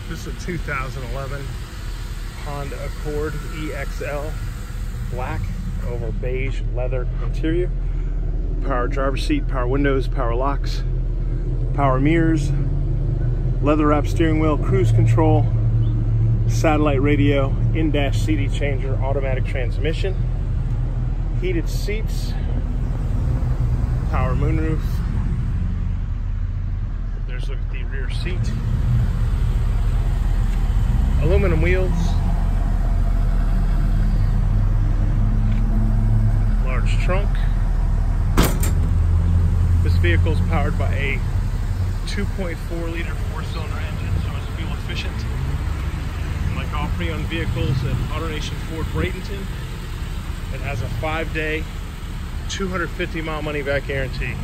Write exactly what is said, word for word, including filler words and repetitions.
This is a two thousand eleven Honda Accord E X L, black over beige leather interior. Power driver's seat, power windows, power locks, power mirrors, leather wrapped steering wheel, cruise control, satellite radio, in-dash C D changer, automatic transmission, heated seats, power moonroof. There's a look at the rear seat. Aluminum wheels. Large trunk. This vehicle is powered by a two point four liter four-cylinder engine, so it's fuel efficient. Like all pre-owned vehicles at AutoNation Ford Bradenton, it has a five-day, two hundred fifty mile money-back guarantee.